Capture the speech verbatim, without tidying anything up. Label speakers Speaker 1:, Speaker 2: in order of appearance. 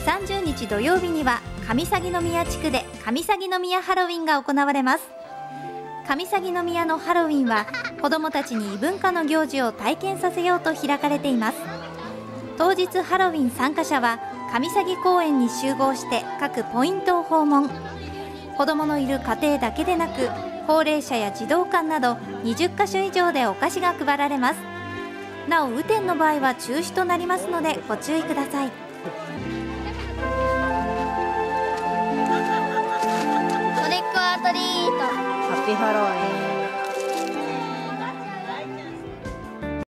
Speaker 1: さんじゅうにち土曜日には上鷺宮地区で上鷺宮ハロウィンが行われます。上鷺宮のハロウィンは子どもたちに異文化の行事を体験させようと開かれています。当日ハロウィン参加者は上鷺公園に集合して各ポイントを訪問。子どものいる家庭だけでなく高齢者や児童館などにじゅっかしょ以上でお菓子が配られます。なお雨天の場合は中止となりますのでご注意ください。